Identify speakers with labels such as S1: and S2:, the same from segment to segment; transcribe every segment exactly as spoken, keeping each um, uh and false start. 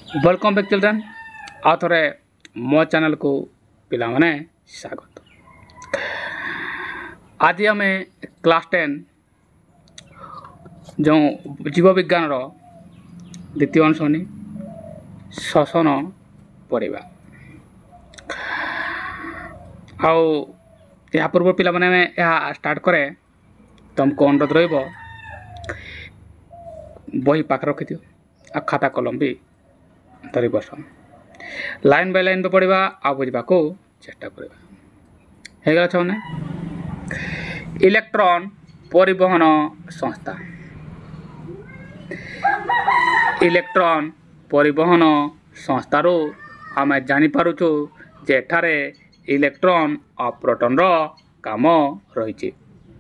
S1: Welcome back children आ थोड़े मो channel को पिला माने स्वागत। आज आम क्लास टेन जो जीव विज्ञान द्वितीय अंशनी श्वसन पढ़ा आ पूर्व पिला माने स्टार्ट करे तुमको अनुरोध रही बही पाख रखि दियो आ खाता कलम भी धरी बस लाइन बाय लाइन पढ़ा आ बुझा को चेष्टा करवा छने इलेक्ट्रॉन परिवहन संस्था इलेक्ट्रॉन परिवहन संस्थारू आम जानीपारुचु जे एठारे इलेक्ट्रॉन और प्रोटॉन रो काम रही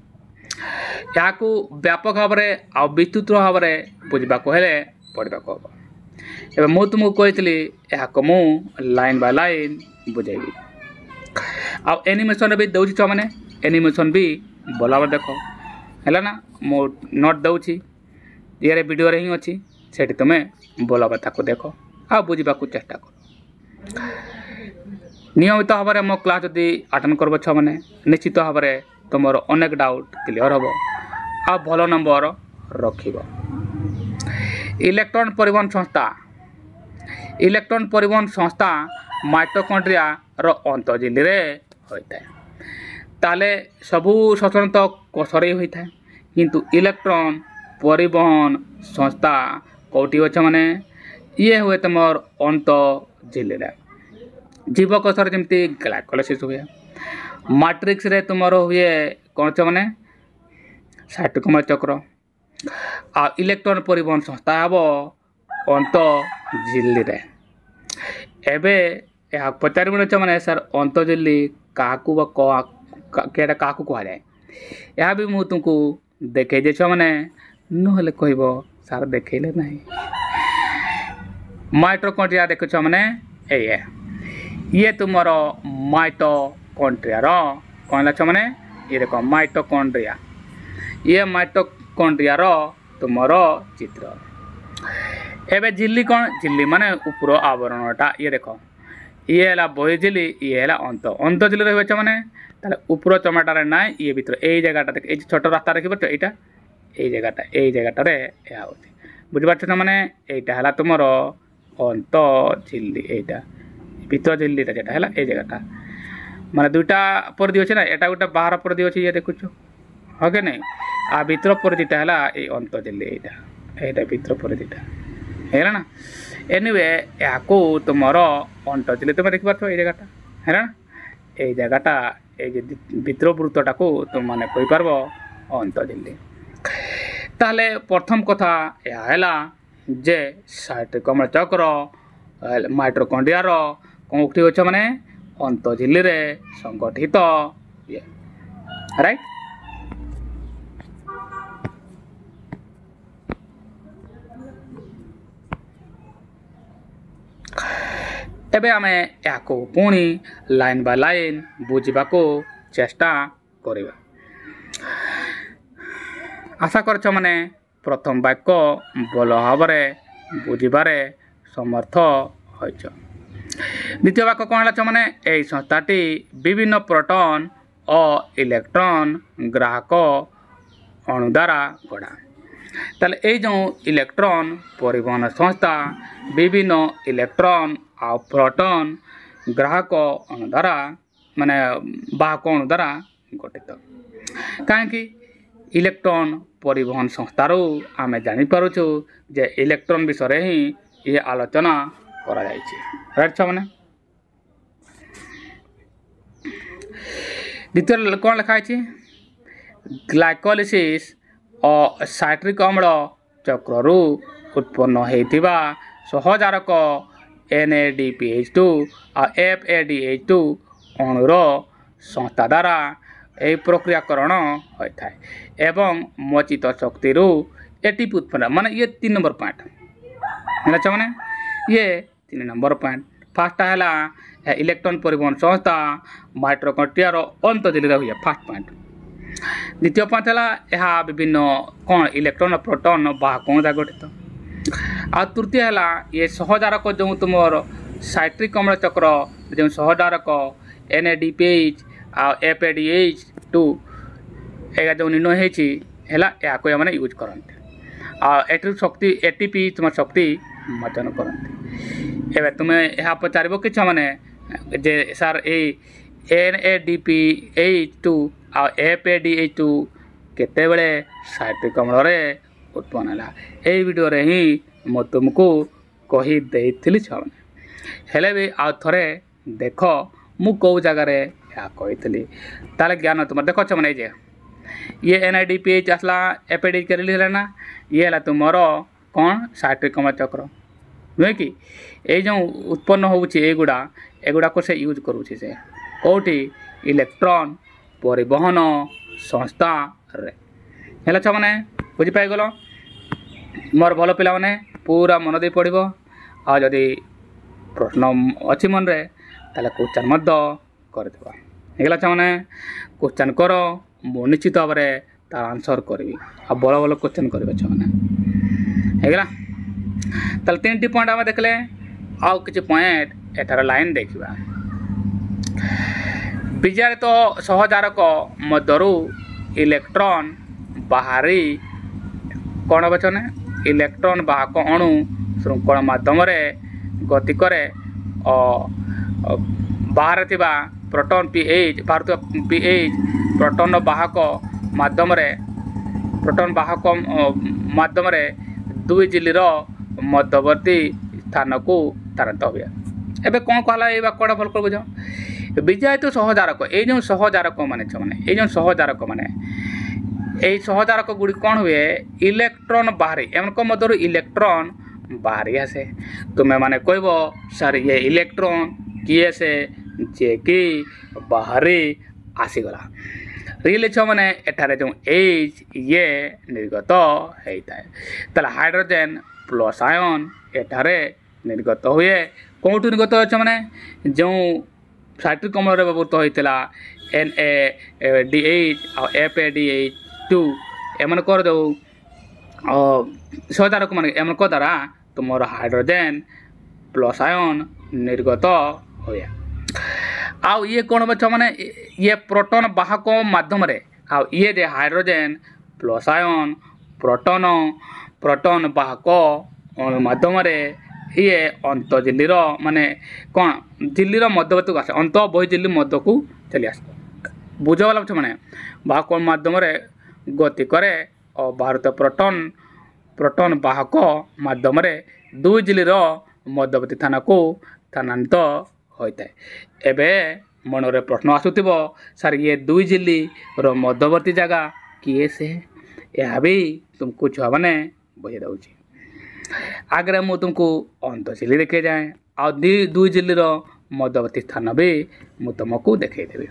S1: व्यापक भाव में आ विस्तृत भाव में बुझा पढ़ा हम एवं मु तुमको कही यह मु लाइन बाय लाइन बुझेबी आ एनिमेशन भी दौर छुआ मैंने एनिमेशन भी बोला देख है ना मो नोट दौची ये वीडियो रे ही अच्छी से तुम्हें बोला ताको देख आ बुझा चेष्टा कर नियमित भाव में मो क्लास जदि अटेंड कर छुआ मैंने निश्चित भाव में तुम अनेक डाउट क्लियर हम आ भल नंबर रख इलेक्ट्रॉन परिवहन संस्था इलेक्ट्रॉन परिवहन संस्था माइटोकॉन्ड्रिया रो अंतजिली रे होता है ताले सबू श्वसन तो कोषरे होता है किंतु इलेक्ट्रॉन परिवहन संस्था कौटी अच्छे माने ये हुए तुम अंतजिली रे जीवकोष जमी ग्लाइकोलाइसिस हुए मैट्रिक्स रे तुम हुए कौन च माने साइटोक्रोम चक्र आ इलेक्ट्रॉन परिवहन संस्था हम अंतजिली रे एबे यह पचार मिनट मैंने सर अंतजिली क्या क्या कह जाए यह भी मुझे तुमको देखे छुआ मैंने नहले कह सार देखले ना माइटोकॉन्ड्रिया देख छुआ मैंने ये ये तुम माइटोकॉन्ड्रिया कौन छुआ मैंने ये देख माइटोकॉन्ड्रिया ये माइटोकॉन्ड्रिया तुम चित्र एबे झिल्ली कौन झिल्ली माने ऊपर आवरणटा ये देख ये है बही झिल्ली ये है अंत अंत झिल्ली रही मैंने ताले ऊपर चमड़ार ना ये भर ये जगह देख ये छोट रास्ता देखी पार्छ यहाँ ये जगह ये जगह यह बुझीपार ना मैंने यहाँ है तुम अंत झिल्ली यहाँ भर झिल्लीटा जेटा है ये जगह माने दुईटा परिधि अच्छे ना यहाँ गोटे बाहर परिधि अच्छे ये देखुच हाँ कि नहीं आ भर परिधिटा है ये अंत झिल्ली यहाँ यहाँ भर परिधिटा है ना एनिवे या तुम अंतजिली तुम देखी पार्थ ये जगह है ना ये जगहटा ये भीतर वृत्तटा को तुम मैंने कहीपर अंतजिली ताहले प्रथम कथा यह है जे साइटोक्रोम चक्र माइटोकॉन्ड्रिया कौटी अच्छे मैंने अंतजिली रे संगठित ये राइट एबे आमे याको पुणी लाइन बाय लाइन बुझा को चेष्टा करिबा आशा करछ माने प्रथम वाक्य भल भाव बुझे समर्थ होइछ द्वितीय वाक्य कौन है माने यही संस्थाटी विभिन्न प्रोटॉन और इलेक्ट्रॉन ग्राहक अणु द्वारा गढ़ा ताले ये जो इलेक्ट्रॉन परिवहन संस्था विभिन्न इलेक्ट्रॉन आ प्रोटॉन ग्राहक अणु द्वारा माने बाहक अणु द्वारा गठित कहीं इलेक्ट्रॉन परिवहन संस्थारू आम जानीपारुचु जे इलेक्ट्रॉन विषय ही ये आलोचना करा राइट छ माने द्वितीय कौन लिखाई ग्लाइकोलाइसिस और साइट्रिक अम्ल चक्रु उत्पन्न होता सहजारक N A D P H two और F A D H two अणुर संस्था द्वारा यह प्रक्रियाकरण होता है एवं मोचित शक्ति एटीपी उत्पन्न माने ये तीन नंबर पॉइंट है माने ये तीन नंबर पॉइंट फास्ट है इलेक्ट्रॉन परिवहन संस्था माइटोकॉन्ड्रिया अंतजिली हुए फास्ट पॉइंट द्वितीय पॉइंट है यह विभिन्न कौन इलेक्ट्रॉन प्रोटॉन बाहक गठित आ तृतीय है ये सहजारक जो तुम साइट्रिक अम्ल चक्र जो सहजारक N A D P H आ F A D H two एगा जो निर्णय है या मैंने यूज करते आ शक्ति एटीपी तुम शक्ति मोचन करते एवं तुम्हें यह पचार कि मैंने जे सार N A D P H two आ F A D H two केते बेले साइट्रिक अम्ल उत्पन्न है यही वीडियो रे ही मु तुमको कही देइथिली छने हेले भी आ थरे देख मु कौ जगार या कही ताले ज्ञान तुम देख छने जे ये N I D P H आसला एपेडी के रिलीज है ना ये है तुमर कौन साइट्रिक अम्ल चक्र नुहे कि ये जो उत्पन्न होगुड़ा एगुड़ा को से यूज करुँचे से कौटी इलेक्ट्रॉन परिवहन संस्था रे हेला छ माने बुझी पाई गलो मोर भल पिला माने पूरा मन दे पड़िबो आ जदि प्रश्न अच्छी मन रे ताले क्वेश्चन मत कर देबा हेला छ माने क्वेश्चन करो मु निश्चित भाव में तार आंसर करी आ बड़ बड़ क्वेश्चन करेंगे छुआने हेगला ताल तीन टी पॉइंट आम देखले आउ किछि पॉइंट एटार लाइन देखा विजय तो सहजारक मध्यरु इलेक्ट्रॉन बाहरी कौन बचने इलेक्ट्रॉन बाहक अणु श्रृंखला माध्यम गति करे बाहर थिबा प्रोटॉन पीएच भारत पीएच प्रोटॉन बाहक माध्यम प्रोटॉन बाहक माध्यम दुई झिल्लीर मध्यवर्ती स्थान को स्थानांतरित हुए एबे कौन कहला ये वाक्यटा भल कर बुझ विजय तो सहजारक ये जो सहजारक माने माने ये जो सहजारक माने ये सहजारक गुड़ी कौन हुए इलेक्ट्रॉन बाहरी एम मध्य इलेक्ट्रॉन बाहरी आसे तुम्हें माने कहब सर ये इलेक्ट्रॉन किए से जे कि बाहरी आसीगला रियल छ माने एठारे जो एच ये निर्गत होता है ताला हाइड्रोजन प्लस आयन एठारे निर्गत हुए कौटू निर्गत हो माने जो साइट्रिक अम्ल व्यवहृत होता एन ए डी एच और F A D H two एमन कर दो सहजारक मान एमन द्वारा तुम हाइड्रोजन प्लस आयन निर्गत हुए आउ ये कौन बच्चा माने ये प्रोटॉन बाहक माध्यम आउ ये जे hydrogen plus ion proton proton बाहक माध्यम ये अंत झिल्लीर माने कौन झिल्लीर मध्यवर्ती को आसे अंत बही झिल्ली मध्य को चली आस बुझाला माने बाहक माध्यम गति करे और भारत प्रोटॉन प्रोटॉन बाहक माध्यम दुई झिल्लीर मध्यवर्ती थाना को स्थानांतरित होता है एबे मनरे प्रश्न आसुथिबो सर ये दुई झिल्ली रो मध्यवर्ती जगह किए से यह भी तुमको छुआ मैंने बुझे दूची आगे मु तुमको अंत झिल्ली देखे जाए आ दुई झिल्ली रो मध्यवर्ती स्थान भी मु तुमको देखदेवी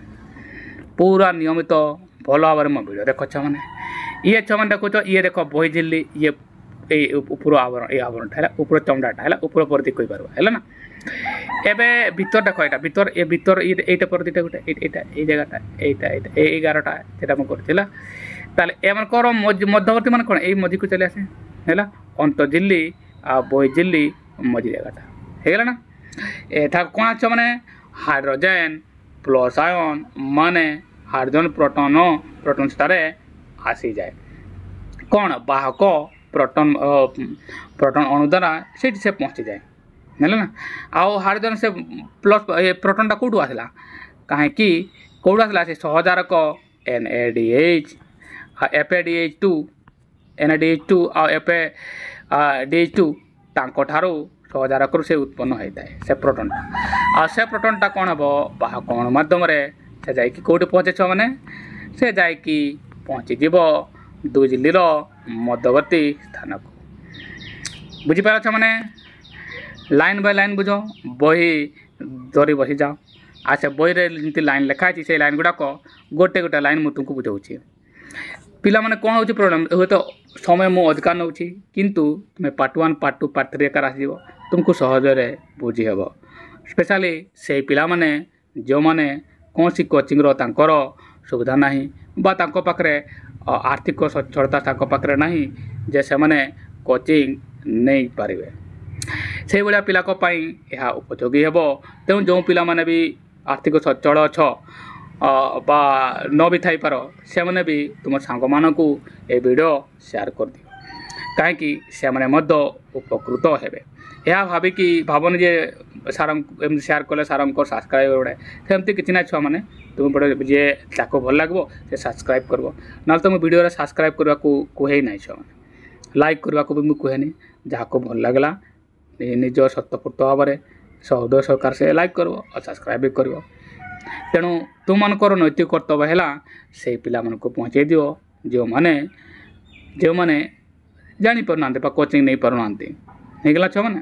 S1: पूरा नियमित भल भाव में मो वीडियो देख छ मैंने ये छ मैंने देखुच ये देख बही झिल्ली ये ऊपर आवरण ये आवरण है ऊपर चमड़ाटा है ऊपर परदी कही पार है ना एबे भीतर देख यहाँ भीतर ये भीतर ये परदीटा गोटे यहाँ ये जगहटा यहाँ ये एगारटा से मुझे ताले एमकर मध्यवर्ती मान कौन ये मझी को चले आसे है अंत झिल्ली आ बही झिल्ली मझी जगहटा होगला ना एठा कौन आछ मैंने हाइड्रोजन प्लस आयन माने हाइड्रोजन प्रोटॉन प्रोटॉन स्टारे आसी जाए कौन बाहक प्रोटॉन प्रोटॉन अणु द्वारा से पहुँची जाए है ना आउ हाइड्रोजन से प्लस ये प्रोटॉनटा कौटू आसला कहीं कौटू आसला से सहजारक N A D H F A D H two N A D H two आ F A D H two तांको सहजारक से उत्पन्न होता है से प्रोटॉनटा आ से प्रोटॉनटा कौन हम बाहक अणु माध्यम से जाकि कौटी पहुँचे छ मैंने से जाकि पहुँचीज दुई झिल्लीर मध्यवर्ती स्थान को बुझीपार छ मैंने लाइन बाय लाइन बुझ बही धरी बसी जाओ अच्छा बही रे लाइन लिखाई से लाइन गुड़ाक गोटे गोटे लाइन मुझे तुमको बुझाऊँगी पिला माने कौन हो प्रोब्लेम हे तो समय मु अधिकार नौ किंतु तुम्हें part one part two part three एकार आस तुमको सहजरे बुझी हे स्पेशली से पिला माने जो माने कौन सी कोचिंग रो तांकर सुविधा नहीं बा तांको पाखरे आर्थिक सच्छलता तांको पाखरे नहीं जे से माने कोचिंग नहीं पारे से भाया पिला यह उपयोगी हे तेणु जो पिला माने भी आर्थिक सचल अछ बा न भी थाईपार से मैंने भी तुम सांग मानू ये वीडियो शेयर कर दियो कहीं से मैंने उपकृत हेबे यह भाविकी भावन जे सार एम शेयर कले सार सब्सक्राइब गुड़े सेमती किसी ना छुआ मैंने तुम बड़े जे ताको भल लगे से सब्सक्राइब कर ना तुम वीडियो सब्सक्राइब करने को कहे ना छुआ मैंने लाइक करने को भी मुझे कहेनी जहाँ को भल लगला निज सतपूर्त भाव में सहृदय सहकार से लाइक कर और सब्सक्राइब भी कर तेणु तुम मनकर नैतिक कर्तव्य है से पिला मन को पहुँचे दियो जो मैंने जो मैंने जापर ना कोचिंग नहीं पार ना छुआ मैंने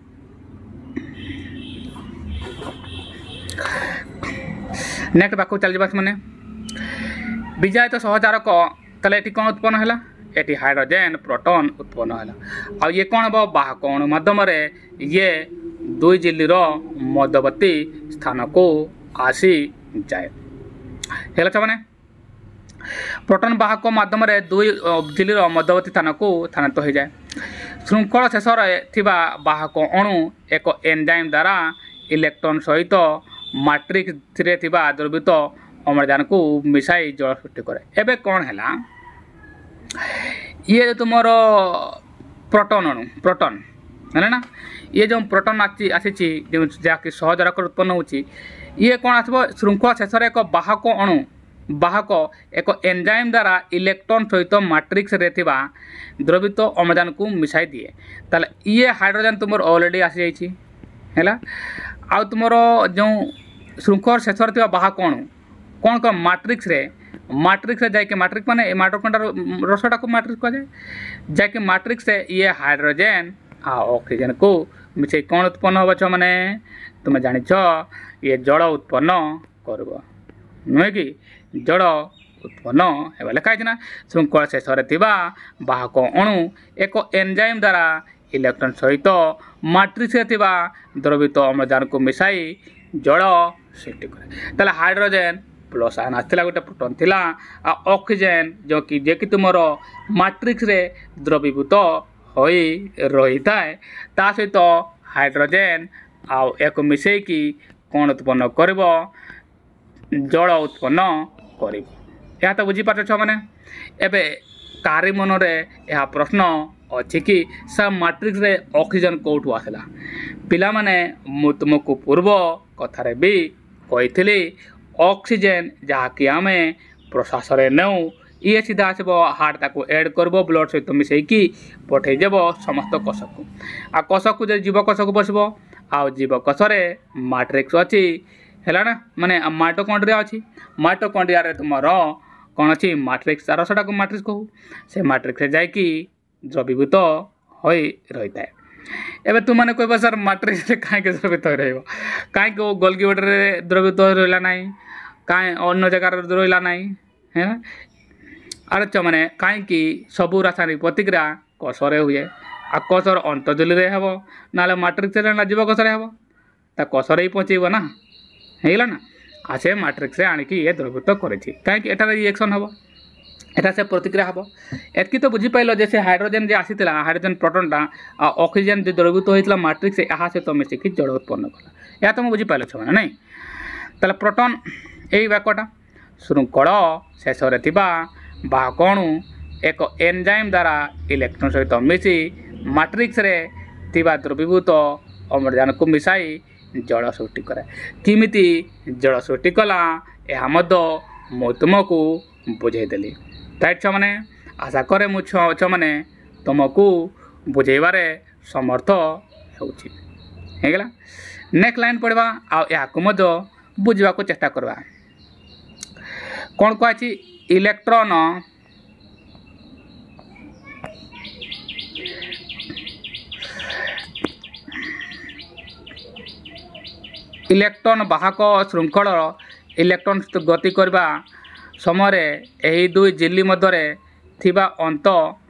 S1: नेक्स्ट पाक चल जा मैंने विजय तो सहचारक ताले ये कौन उत्पन्न है ये हाइड्रोजेन प्रोटॉन उत्पन्न है आ ये कौन हम बाहक अणु मध्यम ये दुई झिल्ली मध्यवर्ती स्थान को आसी जाए है मैंने प्रोटॉन बाहक माध्यम दुई झिल्ली मध्यवर्ती स्थान को स्थानांतरित हो जाए श्रृंखल शेष बाहक अणु एक एंजाइम द्वारा इलेक्ट्रॉन सहित मैट्रिक्स रे थिबा द्रवित अम्लजान को मिसाई जल सृष्टि करे एबे कौन है ये तुमर प्रोटॉन अणु प्रोटॉन है ना ये जो प्रोटॉन आसी आसी जहाँकि सहजरक उत्पन्न होची ये कौन आसब श्रृंखला शेष एक बाहक अणु बाहक एक एंजाइम द्वारा इलेक्ट्रॉन सहित मैट्रिक्स रे थिबा द्रवित अम्लजान को मिसाई दिए ताले ये हाइड्रोजन तुम ऑलरेडी आसी जाइए है आ तुम जो श्रृंखल शेष बाहक अणु कौन कौन मैट्रिक्स रे मैट्रिक्स रे जाके मैट्रिक्स माने माइटोकॉन्ड्रिया रसटा को मैट्रिक्स कह जाए जाके मैट्रिक्स से ये हाइड्रोजन आ ऑक्सीजन को मिसे कौन उत्पन्न हो छ माने तुम जान ये जड़ उत्पन्न कर नुहे कि जड़ उत्पन्न है लिखाई ना श्रृंखल शेष बाहक अणु एक एंजाइम द्वारा इलेक्ट्रॉन सहित मैट्रिक्स रे द्रवित अम्लजान को मिसाई जड़ सृष्टि करे ताले हाइड्रोजन प्लस आयन आसला गोटे प्रोटॉन थिला आ ऑक्सीजन जो कि जे कि तुमर मैट्रिक्स रे द्रवीभूत होई रही थाए ता सहित हाइड्रोजन आ एक मिसई की कौन उत्पन्न करिब जल उत्पन्न करिब या तो बुझी पाछ मैंने एबे कारी मन रे यह प्रश्न अच्छी कि सब मैट्रिक्स रे ऑक्सीजन कौटू आसला पिला माने मु तुमको पूर्व कथारे भी कही ऑक्सीजन जहाँकि आम प्रश्वास नौ ये सीधा आसब हार्ट ताको ऐड करब ब्लड सहित मिसईकी पठेदेव समस्त कोष को आ कोष को जो जीवकोष को बसब आ जीवकोष मैट्रिक्स अच्छी है ना माने माइटोकॉन्ड्रिया अच्छी माइटोकॉन्ड्रिया रे तुमर कौन अच्छी मैट्रिक्स रसटा को मैट्रिक्स कहू से मैट्रिक्स जाकि द्रवीभूत हो रही है एबे तुम मैंने कह सर मैट्रिक्स कहीं द्रवित हो रहा कहीं गोल्गी बॉर्डर द्रवित हो रहा ना कहीं अन्य जगार रहा ना है ना अरे च मैंने कहीं सबू रासायनिक प्रतिक्रिया कोषरे हुए आ कोषर अंतर्जली रे हेबो ना मैट्रिक्स ना जीवकोष रे हेबो ता कोषरे ही पहुँचेब ना है ना आ से मैट्रिक्स आणिकी ये द्रवित करेछि कहीं एटार रिएक्शन हेबो एटा से प्रतिक्रिया हम एतकी तो बुझीपाल जे से हाइड्रोजन जे आसी हाइड्रोजन प्रोटॉनटा आ ऑक्सीजन जो द्रवीभूत होता मैट्रिक्स यहाँ सहित तो मिसिकी जड़ उत्पन्न कला या तुम बुझीपाल छो ना ताले प्रोटॉन यही वाक्यटा श्रृंखल शेष बाहक अणु एक एंजाइम द्वारा इलेक्ट्रॉन सहित मिसी मैट्रिक्स रे थिबा द्रवीभूत अम्लजान को मिसाई जल सृष्टि करे किमिति जल सृष्टि कला यह मु तुमको बुझेदेली राइट छ मैंने आशा करे मु छ मैंने तुमको बुझेबारे समर्थ होगला नेक्स्ट लाइन पढ़वा आ बुझा को चेष्टा करवा कौन कही इलेक्ट्रॉन इलेक्ट्रॉन वाहक श्रृंखल इलेक्ट्रॉन गति करवा समय यही दुई झिल्ली मध्य थिबा अंत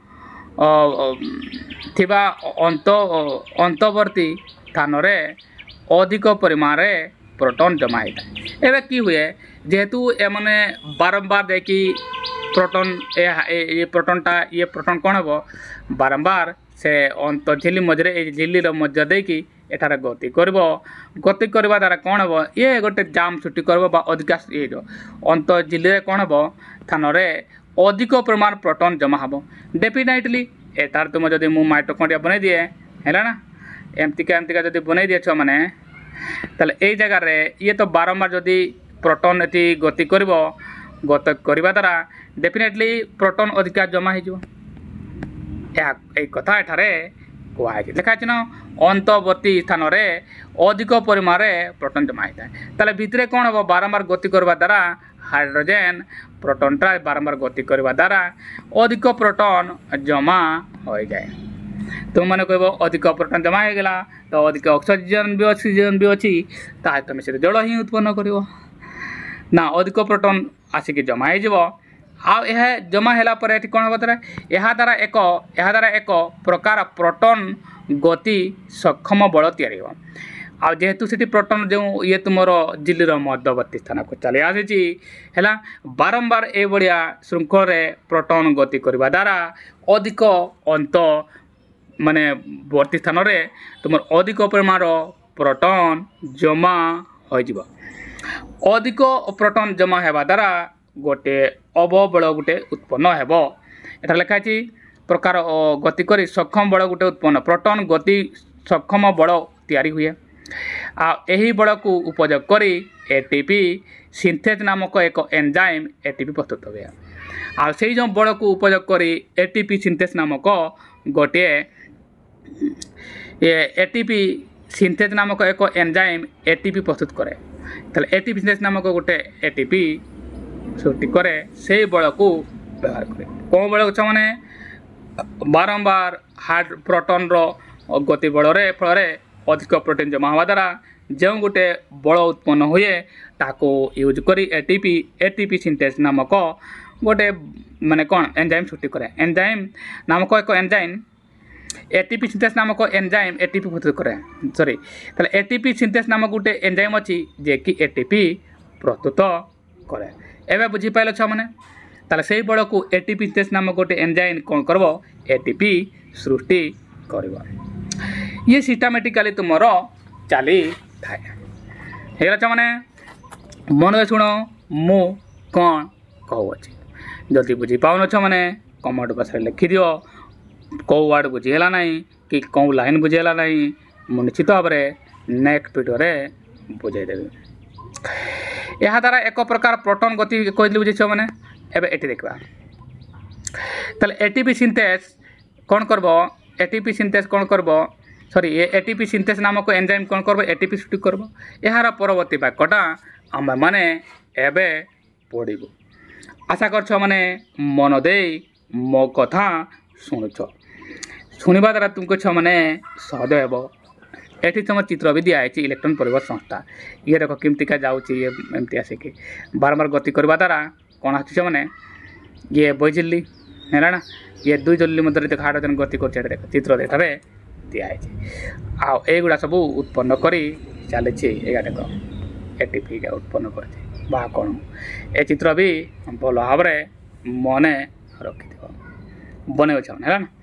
S1: थिबा अंत अंतवर्ती स्थान रे अधिक परिमाण रे प्रोटॉन जमा होता है एवं कि हुए जेहेतु एमने बारंबार देखी प्रोटॉन ये प्रोटॉनटा ये प्रोटॉन कौन हम बारंबार से अंत झिल्ली मझे ये झिल्लीर मध्य देकी एठार गति करब गति करवा द्वारा कौन हम ये गोटे जाम सृष्टि करब अधिका ये अंत झिल्ली कौन हम स्थान अधिक परिमाण प्रोटॉन जमा हम डेफिनेटली एटार तुम जब मु माइटोकॉन्ड्रिया बनई दिए है ना एमतिका एमतिका जब बनई दिए छुआ मैंने ताले यही जगार ये तो बारंबार जदि प्रोटॉन ये गति कर गति करवा द्वारा डेफिनेटली प्रोटॉन अधिका जमा हो कथा एठारे कहुई लिखाई ना अंतवर्ती स्थान अधिक परिमाण प्रोटॉन जमा होता है ताले भितरे कौन हम बारंबार गति करवा द्वारा हाइड्रोजेन प्रोटॉनटा बारंबार गति करवा द्वारा अधिक प्रोटॉन जमा हो जाए तुम मैंने कह अधिक प्रोटॉन जमा हो गला तो अधिक ऑक्सीजन भी ऑक्सीजन भी अच्छी तुम से जल ही उत्पन्न कर ना अधिक प्रोटॉन आसिक जमा हो यह जमा है कौन हम द्वारा यह द्वारा एक यह द्वारा एक प्रकार प्रोटॉन गति सक्षम बल तैयारी हो आ जेहेतु से प्रोटॉन जो ये तुम झिल्लीर मध्यवर्ती स्थान को चली आसी है बारंबार ये भाया श्रृंखल प्रोटॉन गति करवा द्वारा अधिक अंत माने वर्ती स्थान तुम अधिक परिमाण प्रोटॉन जमा हो अधिक प्रोटॉन जमा होगा द्वारा गोटे अवबल गोटे उत्पन्न हो एटा लिखाई प्रकार गति कर सक्षम बल गोटे उत्पन्न प्रोटॉन गति सक्षम बल तैयारी हुए आ यही बल को उपयोग कर एटीपी सिंथेज नामक एक एंजाइम एटीपी प्रस्तुत हुए आ से जो बल को उपयोग कर एटीपी सिंथेज नामक गोटे एटीपी सिंथेज नामक एक एंजाइम एटीपी प्रस्तुत करे ताले एटीपी सिंथेज नामक गोटे एटीपी सृष्टि करे से बल को व्यवहार करे कौन बल मैंने बारंबार हार्ड प्रोटॉन रो गति बल फल अधिक प्रोटीन जमा हवा द्वारा जो गोटे बल उत्पन्न हुए ताको यूज कर एटीपी एटीपी सिंथेज नामक गोटे माने कौन एंजाइम सृष्टि करे एंजाइम नामक एक एंजाइम एटीपी सिंथेज नामक एंजाइम एटीपी प्रस्तुत करे सॉरी ताले एटीपी सिंथेज नामक गोटे एंजाइम अच्छी जे कि एटीपी प्रस्तुत करे एवं बुझी पाइल छुआ मैंने ताले से बल को एटीपी सिंथेज नामक गोटे एंजाइम कौन करबो एटीपी सृष्टि करबो ये सिस्टमेटिकली तुमर चली थाए मैंने मन शुण मु कौन कहूँ जदि बुझी पाउन मैंने कमेंट बॉक्स में लिखि दियो कौ वार्ड बुझीगला ना कि कौ लाइन बुझीगला ना मुझे निश्चित भाव में नेक्स्ट वीडियो बुझेदेवी यह द्वारा एक प्रकार प्रोटॉन गति कहली बुझे मैंने एवं ये देखा ताले एटीपी सिंथेज कौन करब एटीपी सिंथेज कौन करब सॉरी ये एटीपी सिंथेज नामक एंजाइम कौन करब एटीपी सृष्टि करब यार परवर्ती वाक्यटा आम मैंने एबे पढ़ू आशा कर मैंने मन दे मो कथा शुणुच शुणवा द्वारा तुमको छुआ मैंने सहज हो ये तुम चित्र भी दिखाई इलेक्ट्रॉन परिवहन संस्था ये देख केमतिका जाऊँगी ये एमती आसिक बारंबार गति करवा द्वारा कौन आस मैंने ये बई झिल्ली है ना ये दुई झिल्ली मध्य देख हाइड्रोजन गति कर चित्र देखे दिखाई आगुड़ा सब उत्पन्न कर चली देख एटीपी उत्पन्न कर कौन ए चित्र भी भल भाव मन रखि बन है ना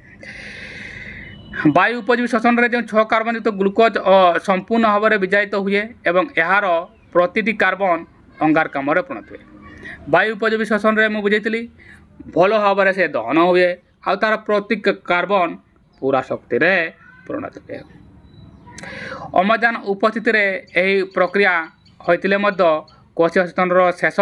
S1: वायु उपजीवी श्वसन जो छह कार्बन युक्त ग्लुकोज संपूर्ण भाव में विजायित हुए एवं यार प्रति कार्बन अंगारकाम परिणत हुए वायु उपजीवी श्वसन में मुझे भल भाव से दहन हुए आ तार प्रति कार्बन पूरा शक्ति परिणत हुए अम्लजान उपस्थित यही प्रक्रिया होते कोशीय श्वसन शेष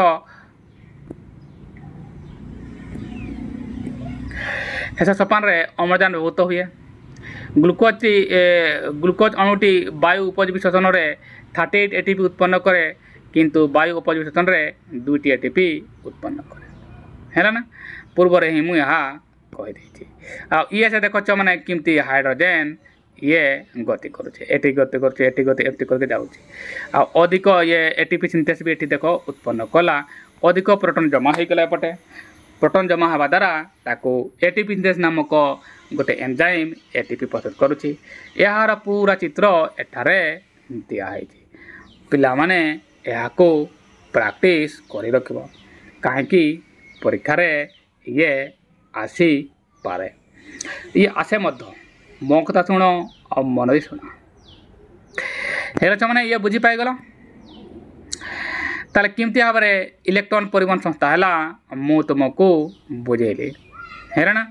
S1: शेष सोपान अम्लजान व्यवहृत हुए ग्लुकोज ग्लुकोज अणुटी वायु उपजीवी श्वसन में थर्टी एट एटीपी उत्पन्न करे किंतु वायु उपजीवी श्वसन में दुईटी एटीपी उत्पन्न करे है ना पूर्व ही मुझे कहीदे ये से देख मैंने किमती हाइड्रोजेन ये गति करुचे एटी गति करुचे एटी गति एमती करके जाऊँगी अधिक ये एटीपी सिंथेस भी ये देख उत्पन्न कला अधिक प्रोटॉन जमा हो गला एपटे प्रोटॉन जमा हवा द्वारा ताको एटीपी सिंथेस नामक गोटे एंजाइम एटीपी प्रस्तुत करुच्ची यार पूरा चित्र एठारे दिखाई पिला माने याको प्रैक्टिस करी रखिबो काहेकि परीक्षा रे ये आसी पारे ये आसे मध्य मो कथा शुण और मन दी शुण है छुआ ये बुझी पाइगल ताले किमती भाव में इलेक्ट्रॉन परिवहन संस्था है मु तुमको बुझेली है ना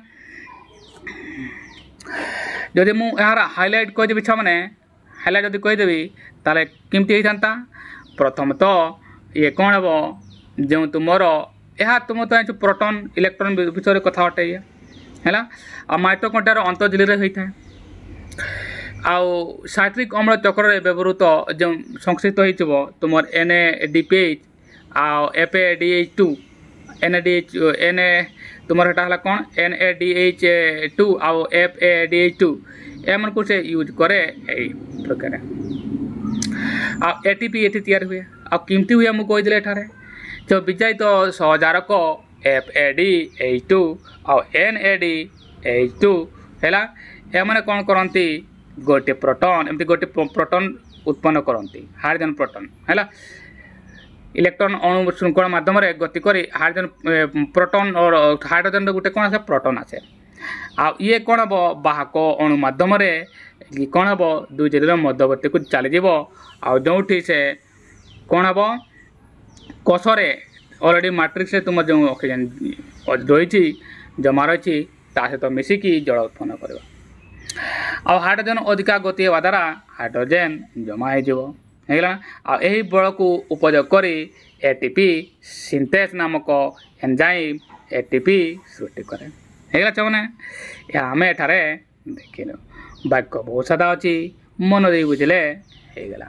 S1: जदि मु यार हाइलाइट कहीदेवी छुआ मैंने हाइलाइट जब कहीदेवी ताले किमती होता प्रथम तो ये कौन हम जो तुमर यह तुम तो प्रोटॉन इलेक्ट्रॉन विषय कथा अटे ये है आ माइटोकॉन्ड्रिया अंत झिल्ली होता है आउ साइट्रिक अम्ल चक्र व्यवहृत जो संश्लिष्ट हो तुम N A D P H आउ F A D H two N A D H N A तुम है कौन N A D H two आउ F A D H two एम को से यूज करे यही प्रकार आ एटीपी ये तैयार हुए आ किमती हुए मुझे कहीदे एठारे जो विजाई तो सहजारक F A D H two आउ N A D H two है एम कौन करती गोटे प्रोटॉन एमती गोटे प्रोटॉन उत्पन्न करती हाइड्रोजन प्रोटॉन है इलेक्ट्रॉन अणु श्रृंखला माध्यम गति कर हाइड्रोजन प्रोटॉन और हाइड्रोजन गोटे कौन आसे प्रोटॉन आसे आ ये कौन हम बाहक अणु माध्यम कौन हम दुई झिल्लीर मध्यवर्ती को चलीज जो से कौन हम कोषरे ऑलरेडी मैट्रिक्स तुम जो ऑक्सीजन रही जमा रही सहित मिसिकी जल उत्पन्न कर हाइड्रोजन अधिका गति होगा द्वारा हाइड्रोजन जमा होगा यही बल को उपयोग कर एटीपी सिंथेस नामक एंजाइम एटीपी सृष्टि करे होगा छुआ आम एठारे देखिल वाक्य बहुत सादा अच्छी मन दे बुझे होगा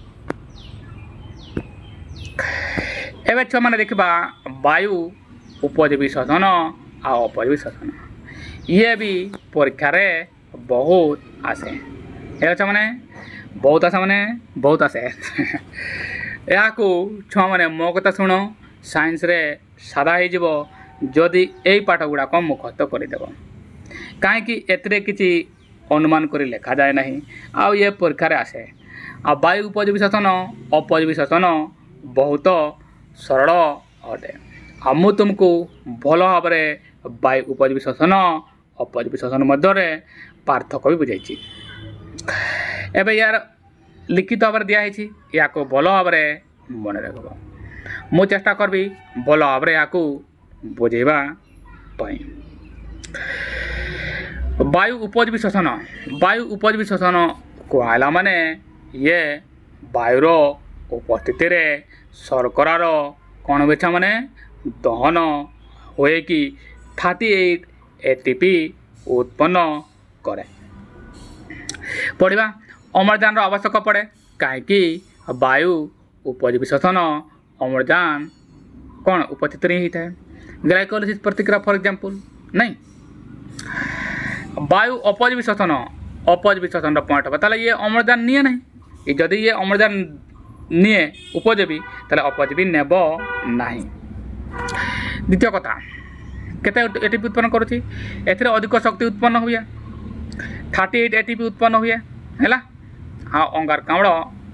S1: एवं छुआ मैंने देखा वायु उपजीवी श्वसन आ अपजीवी श्वसन ये भी परीक्षा रे बहुत आसे है छुआ मैंने बहुत आसे मैंने बहुत आसे या छुआ मैंने मो कथा शुण साइंस रे सादा हो जदि यही पाठ गुड़ाक मुखस्त करदेव कहीं एतरे किसी अनुमान कर लेखा जाए ना आ ये परीक्षा रे आसे आ वायु उपजीवी श्वसन अपजीवी श्वसन बहुत सरल अटे आ मु तुमको भल भाव में वायु उपजीवी श्वसन अपजीवी श्वसन मध्य पार्थक्य भी बुझाई एवं यार लिखित भाव में दिखाई या भल भाव में मन रख मु चेष्टा करी भल भाव में या बुझेवा वायु उपजीवी श्वसन वायु उपजीवी श्वसन कहला माने ये वायुर उपस्थिति रे शर्करार कौन बेछा माने दहन होए कि थर्टी एट एटीपी उत्पन्न करे पढ़ा अम्लजान आवश्यक पड़े कहीं वायु उपजीवी श्वसन अम्लजान कौन उपस्थित नहीं होता है ग्लाइकोलिसिस प्रतिक्रिया फॉर एग्जांपल नहीं वायु अपजीवी श्वसन अपजीवी श्वसन पॉइंट हम ताले ये अम्लजान निए नहीं जदि ये अम्लजान निए उपजीवी ताले अपजीवी नेब नहीं द्वितीय कथा केते एटीपी उत्पन्न करुच्ची एथिरे अधिक शक्ति उत्पन्न हुए थर्टी एट एटीपी उत्पन्न हुए है हाँ अंगारकाम्ल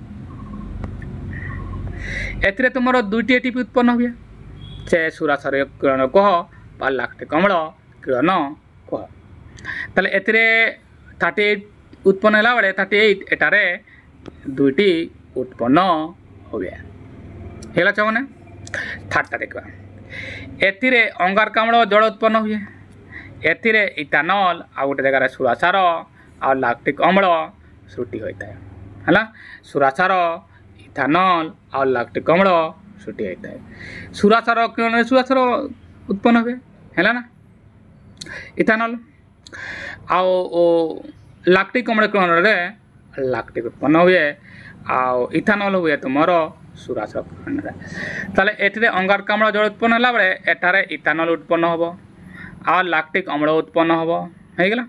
S1: एथिरे तुमर दुईटी एटीपी उत्पन्न हुए से सुरासर किरण कह बा लैक्टिक अम्ल किरण कह ताले एथिरे थर्टी एट उत्पन्न होला बेले थर्टी एट एटारे दुईटी उत्पन्न हुए है छुआ थर्डटा देखा एथिरे अंगारकाम्ल जल उत्पन्न हुए एथिरे इथानल आ गोटे जगह सुरासार आ लैक्टिक अम्ल सृष्टि होता है है सुरासार इथानल आ लैक्टिक अम्ल सृष्टि होता है सुरासार किरण सुरासार उत्पन्न हुए है ना इथानल आ लैक्टिक अम्ल किरण लैक्टिक उत्पन्न हुए आ इथानल हुए तुमर सुरासार किरण ताले एथिरे अंगारकाम्ल जल उत्पन्न होला बेले एठारे इथानल उत्पन्न होबो आ लैक्टिक अम्ल उत्पन्न होबो हेगला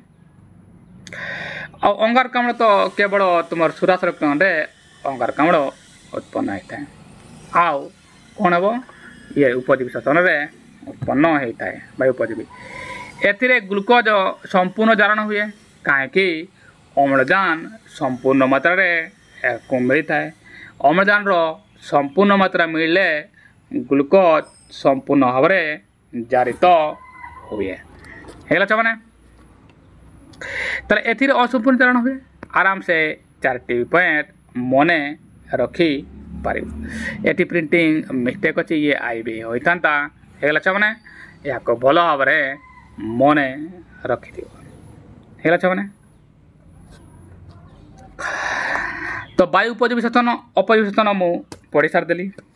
S1: आ अंगारकाम्ल तो केवल तुम सुरासार किरण अंगारकाम्ल उत्पन्न होता है आउ कौन हम ये उपजीवी श्वसन उत्पन्न होता है वायु उपजीवी एथिरे ग्लूकोज संपूर्ण जारण हुए कहीं अम्लजान संपूर्ण मात्रा को मिलता है अम्लजान संपूर्ण मात्रा मिलले ग्लूकोज संपूर्ण भाव में जारित हुए है छुआ ତାହେଲେ ଏଥିରେ ଅସମ୍ପୂର୍ଣ୍ଣ ଚାରଣ ହୁଏ ଆରାମସେ ଚାରିଟି ପଏଣ୍ଟ ମନେ ରଖିପାରିବ। ଏଠି ପ୍ରିଣ୍ଟିଂ ମିଷ୍ଟେକ୍ ଅଛି ଇଏ ଆଇ ବି ହୋଇଥାନ୍ତା ହେଇଗଲା ଛୁଆମାନେ ଏହାକୁ ଭଲ ଭାବରେ ମନେ ରଖିଥିବ ହେଇଗଲା ଛୁଆମାନେ। ତ ବାୟୁ ଉପଯୋଗୀ ସେଚନ ଅପଯୋଗୀ ସେଚନ ମୁଁ ପଢ଼ି ସାରିଦେଲି।